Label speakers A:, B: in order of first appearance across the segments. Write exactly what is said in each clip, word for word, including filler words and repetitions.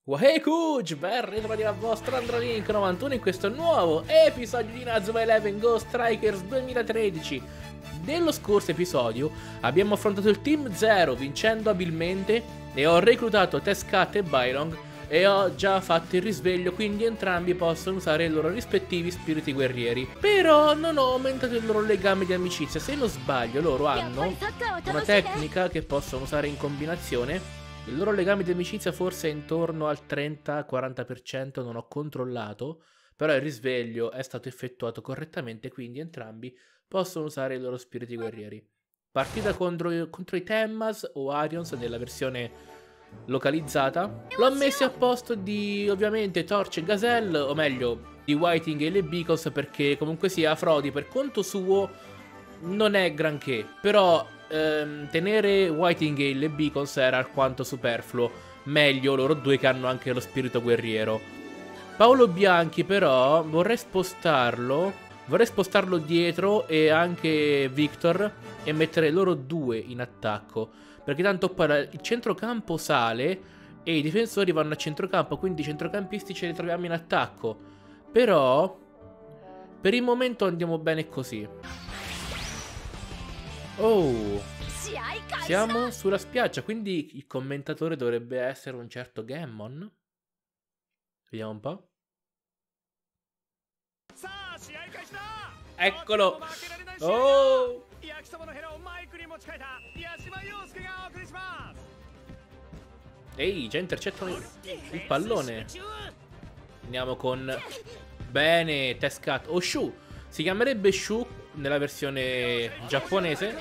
A: Wahey Kuj, ben ritrovati dal vostro AndroLink novantuno in questo nuovo episodio di Inazuma Eleven Go Strikers duemilatredici. Nello scorso episodio abbiamo affrontato il Team Zero vincendo abilmente e ho reclutato Tescat e Bylong e ho già fatto il risveglio, quindi entrambi possono usare i loro rispettivi spiriti guerrieri. Però non ho aumentato il loro legame di amicizia. Se non sbaglio loro hanno una tecnica che possono usare in combinazione. Il loro legame di amicizia forse è intorno al trenta quaranta per cento, non ho controllato, però il risveglio è stato effettuato correttamente, quindi entrambi possono usare i loro spiriti guerrieri. Partita contro, contro i Temmas o Arions nella versione localizzata. L'ho messi a posto di ovviamente Torch e Gazelle, o meglio di Whiting e le Beacons, perché comunque sia Frodi per conto suo non è granché, però ehm, tenere Whitingale e Beacons era alquanto superfluo. Meglio loro due che hanno anche lo spirito guerriero. Paolo Bianchi però vorrei spostarlo Vorrei spostarlo dietro e anche Victor e mettere loro due in attacco, perché tanto poi il centrocampo sale e i difensori vanno a centrocampo, quindi i centrocampisti ce li troviamo in attacco. Però per il momento andiamo bene così. Oh, siamo sulla spiaggia, quindi il commentatore dovrebbe essere un certo Gammon. Vediamo un po'. Eccolo. Oh, ehi, già intercettano il pallone. Andiamo con bene Tescat o Shu. Si chiamerebbe Shu nella versione giapponese.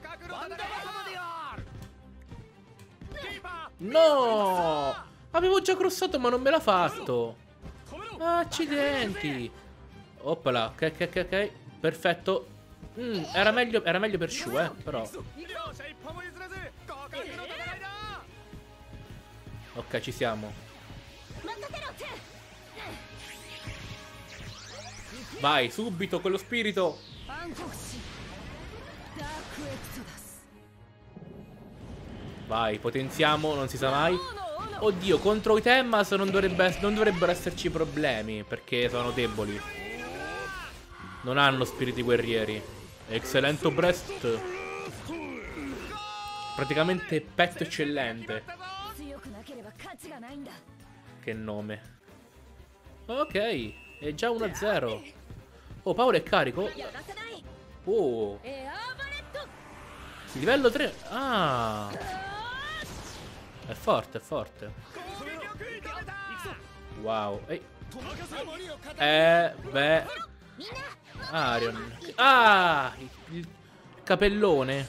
A: No! Avevo già crossato ma non me l'ha fatto. Accidenti. Oppala, ok, ok, ok, ok. Perfetto. Mm, era meglio, era meglio per Shu, eh, però. Ok, ci siamo. Vai, subito, con lo spirito. Vai, potenziamo, non si sa mai. Oddio, contro i Temmas non, dovrebbe, non dovrebbero esserci problemi, perché sono deboli. Non hanno spiriti guerrieri. Excellento Breast. Praticamente petto eccellente. Che nome. Ok, è già uno a zero. Oh, Paolo è carico. Oh, livello tre. Ah, è forte, è forte. Wow. Ehi. Eh, beh. Arion. Ah, il, il capellone.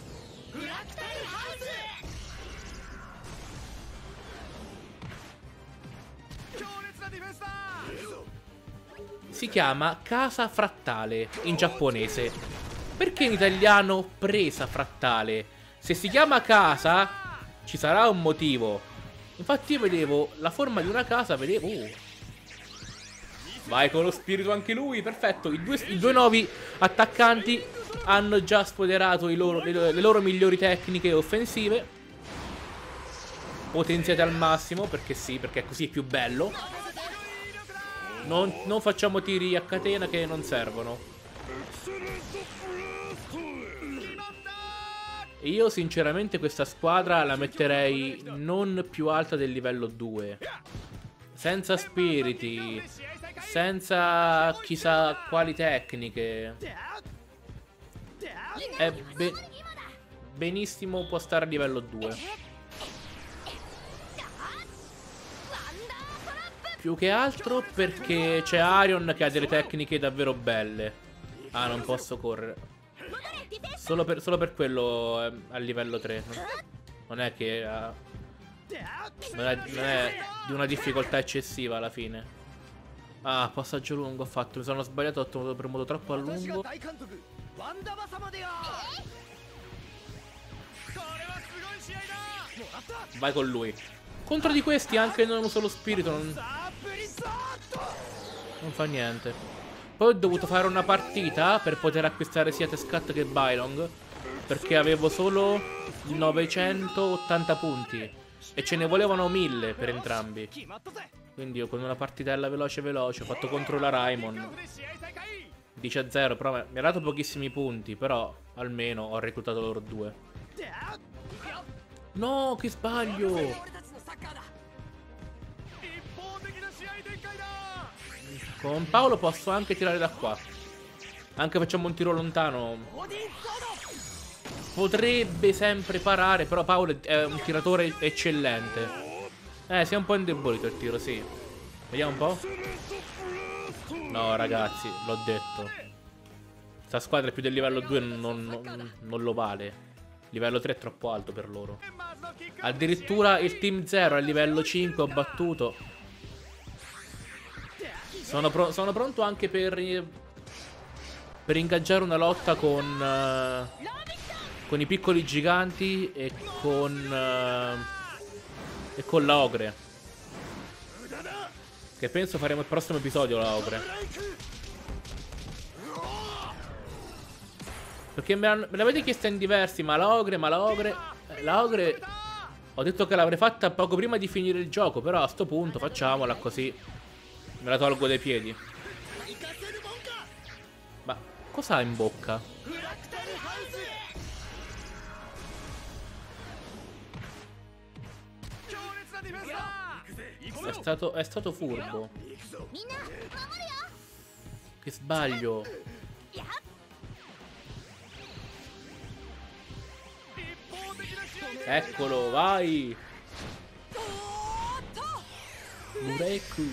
A: Si chiama casa frattale in giapponese. Perché in italiano presa frattale? Se si chiama casa ci sarà un motivo. Infatti io vedevo la forma di una casa, vedevo... Oh. Vai con lo spirito anche lui, perfetto. I due, i due nuovi attaccanti hanno già sfoderato i loro, le, le loro migliori tecniche offensive. Potenziate al massimo, perché sì, perché così è più bello. Non, non facciamo tiri a catena che non servono. Io sinceramente questa squadra la metterei non più alta del livello due. Senza spiriti, senza chissà quali tecniche. È be benissimo, può stare a livello due. Più che altro perché c'è Arion che ha delle tecniche davvero belle. Ah, non posso correre. Solo per, solo per quello è a livello tre. Non è che ha... Non è, non è di una difficoltà eccessiva alla fine. Ah, passaggio lungo ho fatto. Mi sono sbagliato, ho premuto troppo a lungo. Vai con lui. Contro di questi anche non uso lo spirito. Non, non fa niente. Poi ho dovuto fare una partita per poter acquistare sia Tescat che Bylong, perché avevo solo novecentottanta punti. E ce ne volevano mille per entrambi. Quindi io con una partitella veloce veloce ho fatto contro la Raimon. dieci a zero, però mi ha dato pochissimi punti. Però almeno ho reclutato loro due. No, che sbaglio! Con Paolo posso anche tirare da qua. Anche facciamo un tiro lontano. Potrebbe sempre parare, però Paolo è un tiratore eccellente. Eh, si è un po' indebolito il tiro, sì. Vediamo un po'. No, ragazzi, l'ho detto. Sta squadra è più del livello due, non, non, non lo vale. Livello tre è troppo alto per loro. Addirittura il team zero a livello cinque ho battuto. Sono, pro sono pronto anche per Per ingaggiare una lotta con uh, Con i piccoli giganti E con uh, E con la Ogre. Che penso faremo il prossimo episodio la Ogre. Perché me l'avete chiesta in diversi. Ma la Ogre, ma la Ogre eh, La Ogre ho detto che l'avrei fatta poco prima di finire il gioco. Però a sto punto facciamola così. Me la tolgo dai piedi. Ma cos'ha in bocca? È stato, è stato furbo. Che sbaglio. Eccolo, vai. Mureku.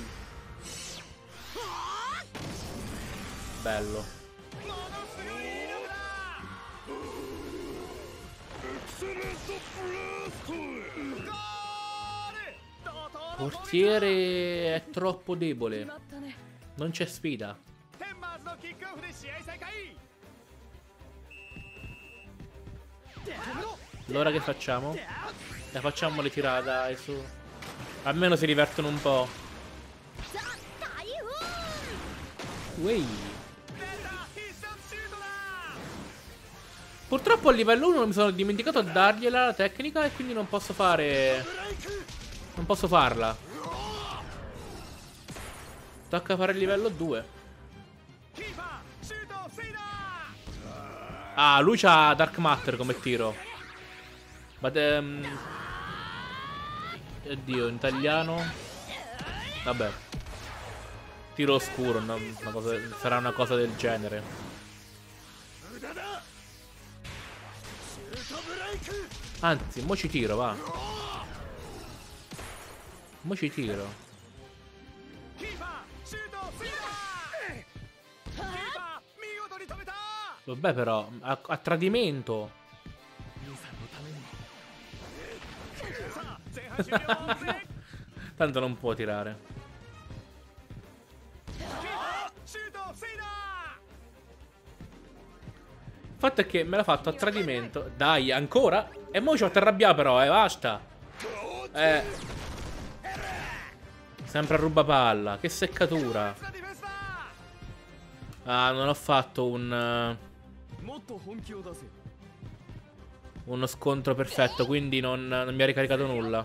A: Bello. Portiere è troppo debole. Non c'è sfida. Allora che facciamo? La facciamo le tirate, dai, su. Almeno si divertono un po'. Uei. Purtroppo a livello uno mi sono dimenticato a dargliela la tecnica e quindi non posso fare... Non posso farla. Tocca fare il livello due. Ah, lui c'ha Dark Matter come tiro. Ma um... Oddio, in italiano. Vabbè. Tiro oscuro, una, una cosa, sarà una cosa del genere. Anzi, mo ci tiro, va. Mo ci tiro. Vabbè, però, a, a tradimento. Tanto non può tirare. Il fatto è che me l'ha fatto a tradimento. Dai, ancora? E mo ci ho arrabbiato però, eh, basta. Eh. Sempre a rubapalla. Che seccatura. Ah, non ho fatto un... Uno scontro perfetto, quindi non, non mi ha ricaricato nulla.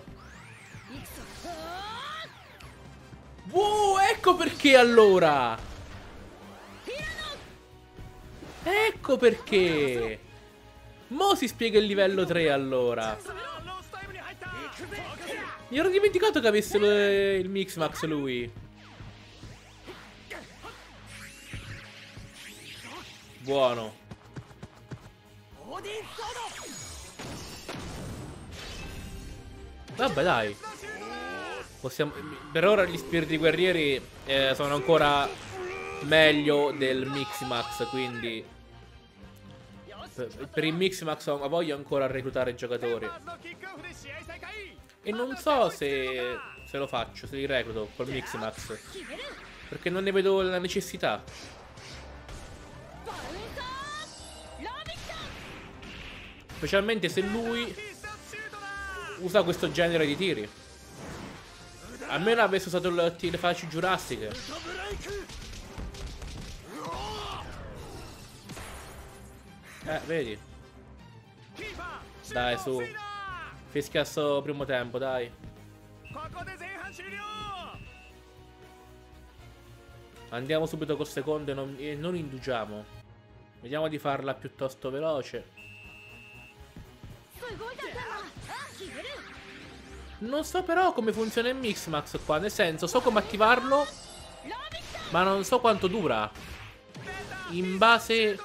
A: Wow, ecco perché allora. Ecco perché. Mo si spiega il livello tre allora. Mi ero dimenticato che avesse il, il Mixmax lui. Buono. Vabbè, dai. Possiamo... Per ora gli spiriti guerrieri eh, sono ancora meglio del Mixmax, quindi per, per il Mixmax voglio ancora reclutare giocatori. E non so se, se lo faccio, se li recluto col Mixmax, perché non ne vedo la necessità. Specialmente se lui usa questo genere di tiri. Almeno avesse usato le, le facce giurassiche. Eh, vedi. Dai, su. Fischia sto primo tempo, dai. Andiamo subito col secondo e non, e non indugiamo. Vediamo di farla piuttosto veloce. Non so però come funziona il Mixmax qua. Nel senso, so come attivarlo, ma non so quanto dura. In base...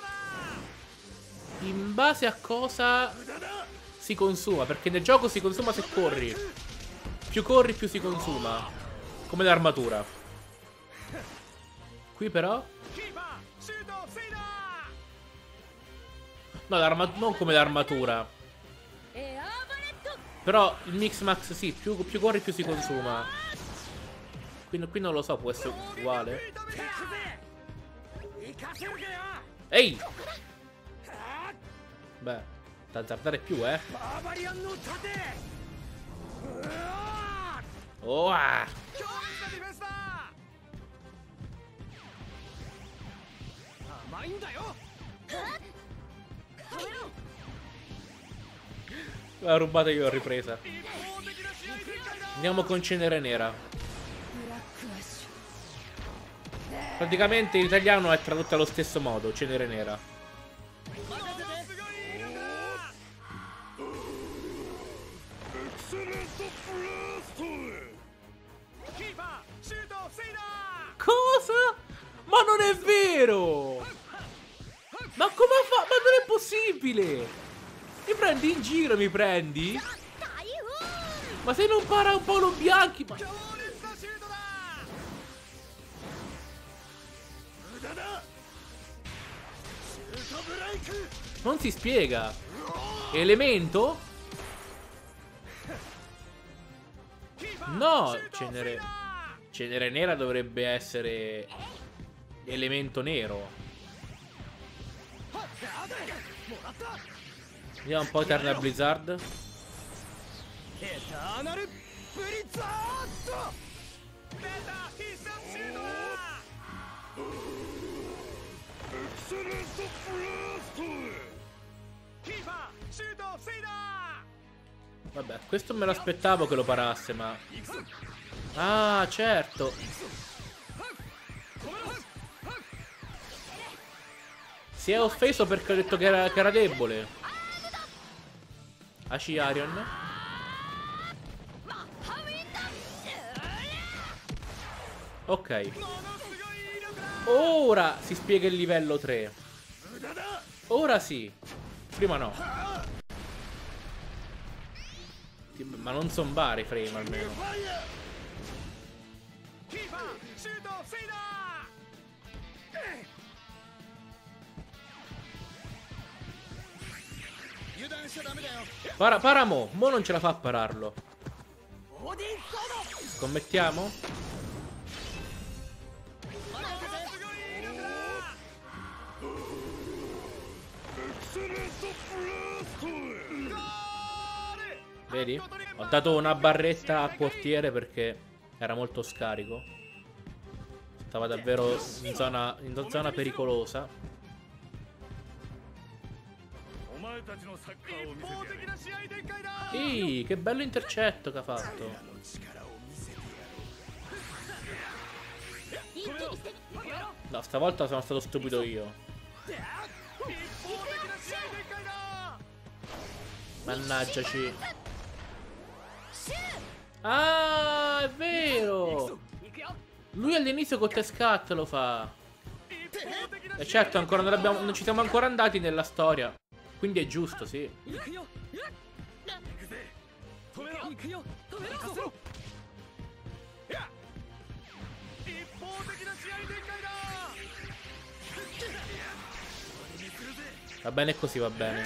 A: In base a cosa si consuma. Perché nel gioco si consuma se corri. Più corri più si consuma. Come l'armatura. Qui però... No, non come l'armatura. Però il Mixmax sì, più, più corri più si consuma. Qui, qui non lo so, può essere uguale. Ehi! Beh, da azzardare più, eh. Oh! Ah. L'ho rubata io, l'ho ripresa. Andiamo con cenere nera. Praticamente in italiano è tradotta allo stesso modo, cenere nera. Cosa? Ma non è vero! Ma come fa? Ma non è possibile! Mi prendi in giro, mi prendi? Ma se non para un polo bianchi, ma... Non si spiega. Elemento? No, cenere... Cenere nera dovrebbe essere... Elemento nero. Vediamo un po' Eternal Blizzard. Vabbè, questo me l'aspettavo che lo parasse, ma... Ah, certo. Si è offeso perché ho detto che era, che era debole. Ashi Arion. Ok. Ora si spiega il livello tre. Ora sì. Prima no. Ma non son vari frame almeno. Para, para mo, mo non ce la fa a pararlo. Scommettiamo? Vedi? Ho dato una barretta al portiere perché era molto scarico. Stava davvero in zona, in zona pericolosa. Ehi, che bello intercetto che ha fatto. No, stavolta sono stato stupido io. Mannaggiaci. Ah, è vero. Lui all'inizio con Tescat lo fa. E certo, ancora non, abbiamo, non ci siamo ancora andati nella storia. Quindi è giusto, sì. Va bene così, va bene.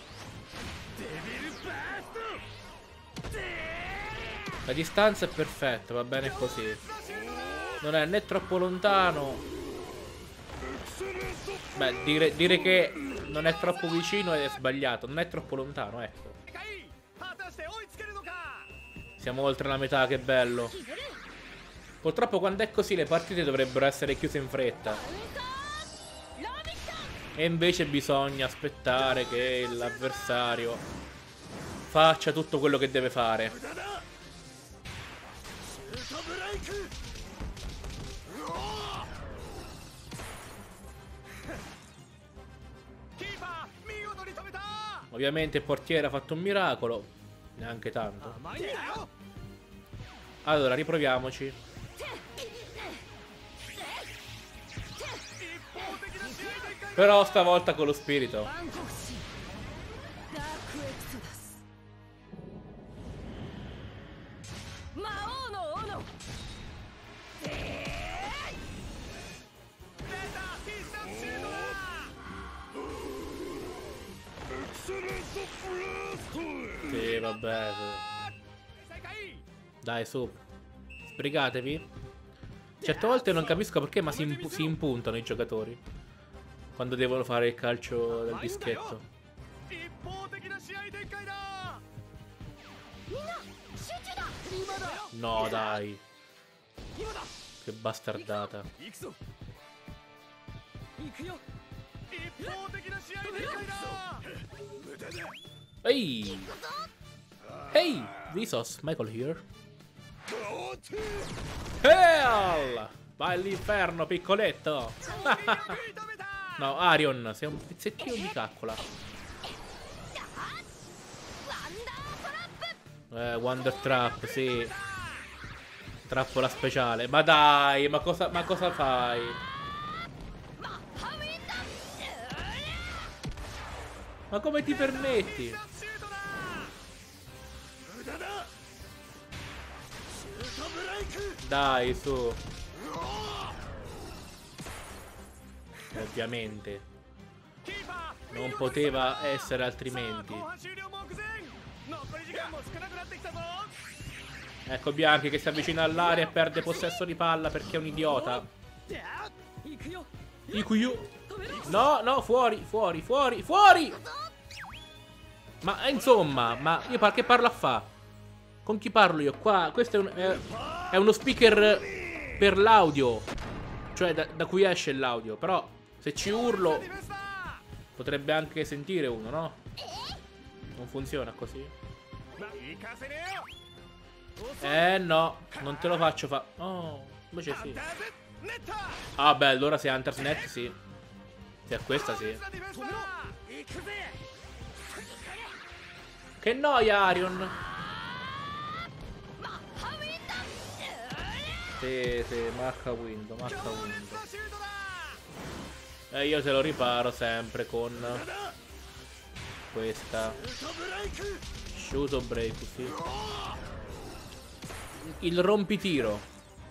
A: La distanza è perfetta, va bene così. Non è né troppo lontano. Beh, dire, dire che non è troppo vicino è sbagliato. Non è troppo lontano, ecco. Siamo oltre la metà, che bello. Purtroppo quando è così le partite dovrebbero essere chiuse in fretta. E invece bisogna aspettare che l'avversario faccia tutto quello che deve fare. Ovviamente il portiere ha fatto un miracolo. Neanche tanto. Allora, riproviamoci. Però stavolta con lo spirito. Sì, vabbè. Dai, su. Sbrigatevi. Certe volte non capisco perché, ma si, imp si impuntano i giocatori quando devono fare il calcio del dischetto. No, dai. Che bastardata. Ehi! Ehi! Vsauce, Michael here. Hell! Vai all'inferno, piccoletto! No, Arion, sei un pezzettino di caccola. Eh, Wonder Trap, sì. Trappola speciale. Ma dai, ma cosa, ma cosa fai? Ma come ti permetti? Dai, su. Ovviamente. Non poteva essere altrimenti. Ecco Bianchi che si avvicina all'area e perde possesso di palla perché è un idiota. Ikuyu. No, no, fuori, fuori, fuori, fuori. Ma insomma, ma io par che parlo a fa? Con chi parlo io? Qua, questo è, un, è, è uno speaker per l'audio. Cioè da, da cui esce l'audio. Però se ci urlo potrebbe anche sentire uno, no? Non funziona così. Eh no, non te lo faccio fa. Oh, invece sì. Ah beh, allora se è Hunter's Net sì. Se è questa sì. Che noia Arion. Sì, sì, Macca Window, Macca Window. E io te lo riparo sempre con questa Shoot Break, sì. Il rompitiro.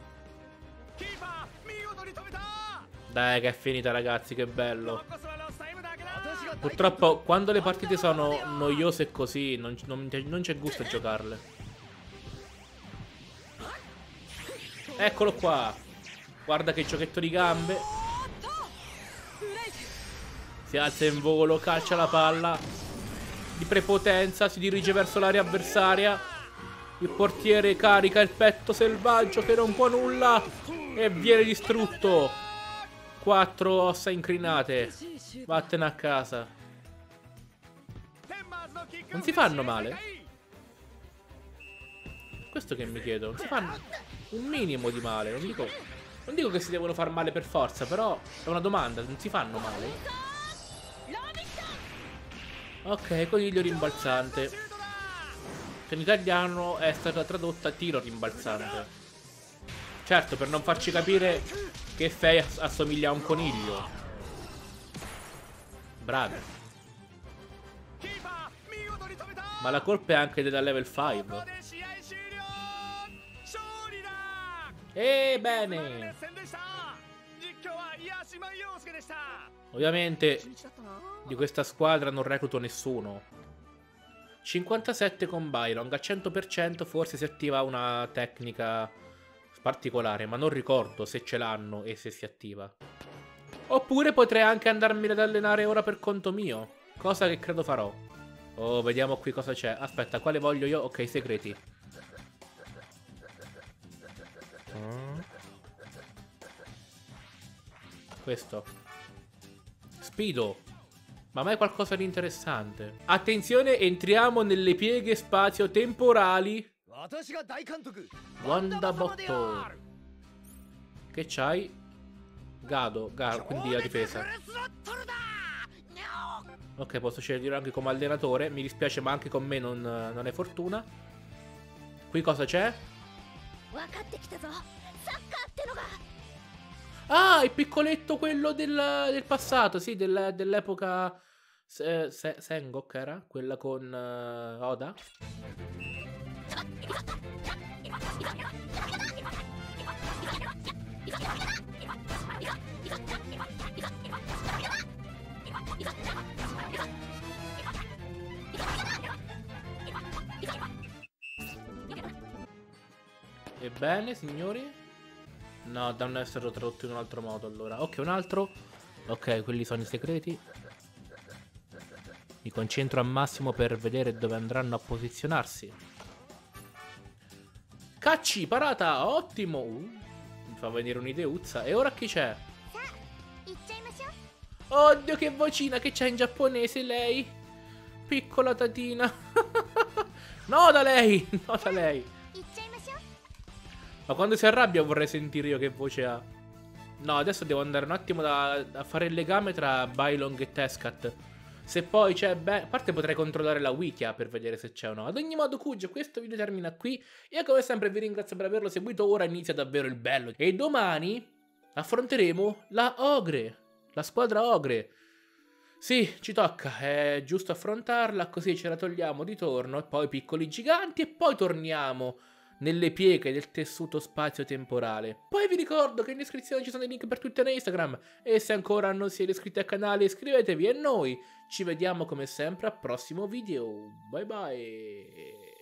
A: Dai che è finita ragazzi, che bello. Purtroppo quando le partite sono noiose così non, non, non c'è gusto a giocarle. Eccolo qua. Guarda che giochetto di gambe. Si alza in volo, calcia la palla di prepotenza, si dirige verso l'area avversaria. Il portiere carica il petto selvaggio che non può nulla e viene distrutto. Quattro ossa incrinate. Vattene a casa. Non si fanno male? Questo che mi chiedo. Non si fanno un minimo di male. Non dico, non dico che si devono far male per forza, però è una domanda. Non si fanno male? Ok, coniglio rimbalzante. Che in italiano è stata tradotta tiro rimbalzante. Certo, per non farci capire che Fei assomiglia a un coniglio. Bravi. Ma la colpa è anche della level cinque. E bene. Ovviamente di questa squadra non recluto nessuno. cinquantasette con Byron, al cento per cento forse si attiva una tecnica particolare, ma non ricordo se ce l'hanno e se si attiva. Oppure potrei anche andarmi ad allenare ora per conto mio, cosa che credo farò. Oh, vediamo qui cosa c'è. Aspetta, quale voglio io? Ok, segreti. Mm. Questo. Spido. Ma mai qualcosa di interessante? Attenzione, entriamo nelle pieghe spazio-temporali. Wanda Botto. Che c'hai? Gado, Gado, quindi la difesa. Ok, posso scegliere anche come allenatore. Mi dispiace, ma anche con me non, non è fortuna. Qui cosa c'è? Ah, il piccoletto quello del, del passato, sì, del, dell'epoca se, se, Sengok era? Quella con uh, Oda? Ebbene, signori? No, devono essere tradotti in un altro modo allora. Ok, un altro. Ok, quelli sono i segreti. Mi concentro al massimo per vedere dove andranno a posizionarsi. Cacci, parata, ottimo. Uh, mi fa venire un'ideuzza. E ora chi c'è? Oddio, che vocina che c'è in giapponese lei. Piccola tatina. No, da lei. No, da lei. Ma quando si arrabbia vorrei sentire io che voce ha. No, adesso devo andare un attimo da, a fare il legame tra Bylong e Tescat. Se poi c'è... Beh, a parte potrei controllare la Wikia per vedere se c'è o no. Ad ogni modo, Kuj, questo video termina qui. Io come sempre vi ringrazio per averlo seguito. Ora inizia davvero il bello. E domani affronteremo la Ogre. La squadra Ogre. Sì, ci tocca. È giusto affrontarla. Così ce la togliamo di torno. E poi piccoli giganti. E poi torniamo nelle pieghe del tessuto spazio-temporale. Poi vi ricordo che in descrizione ci sono i link per Twitter e Instagram. E se ancora non siete iscritti al canale iscrivetevi. E noi ci vediamo come sempre al prossimo video. Bye bye.